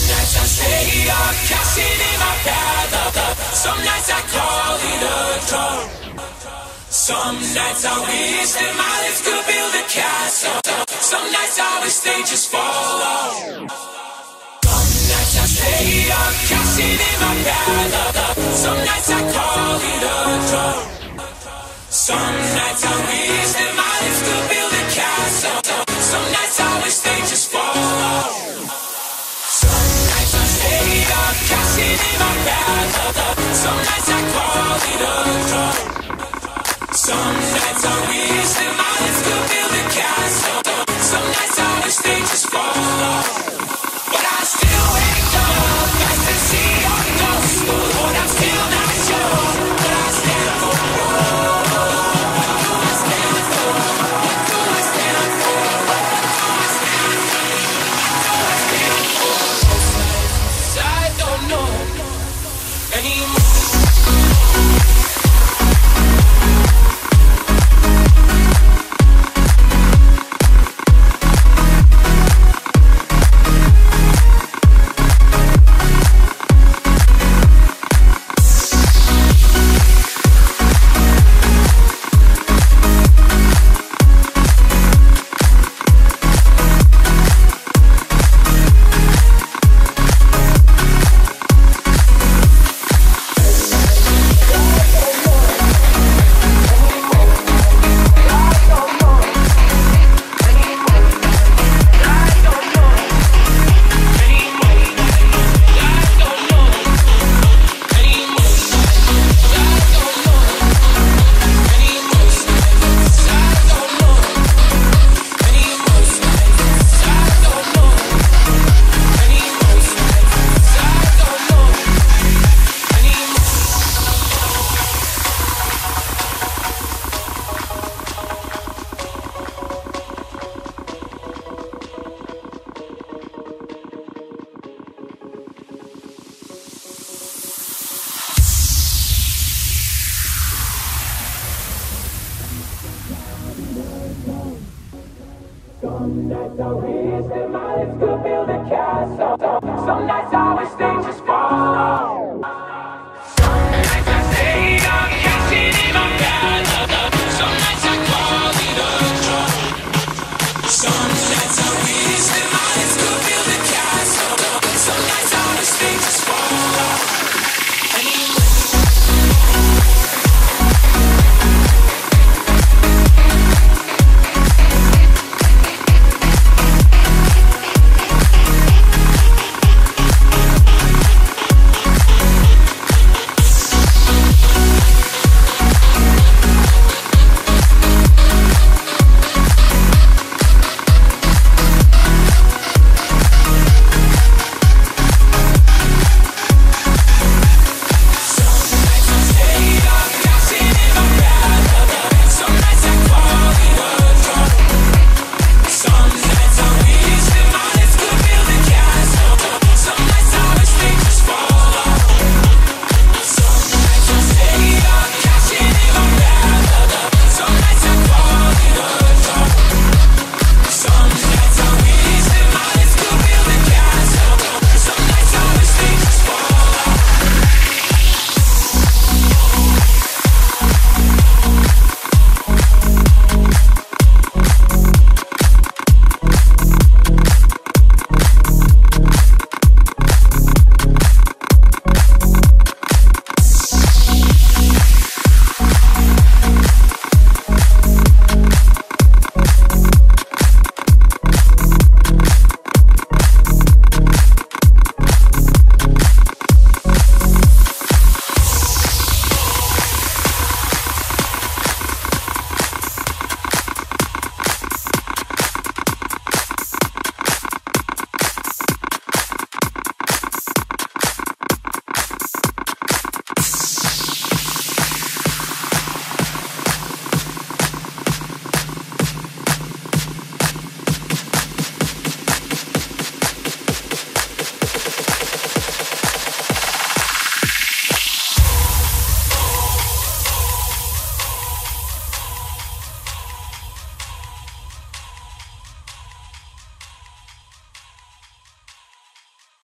nights I stay up, cashing in my bad luck. Some nights I call it a draw. Some nights I wish that my lips could build a castle. Some nights I wish they just fall off. Some nights I stay up, cashing in my bad luck. Some nights I call it a draw. Some nights I wish that my lips could build a castle. Some nights I wish they just fall off. Some nights I stay up, cashing in my bad luck. Some nights I call it a draw. Some nights I wish that my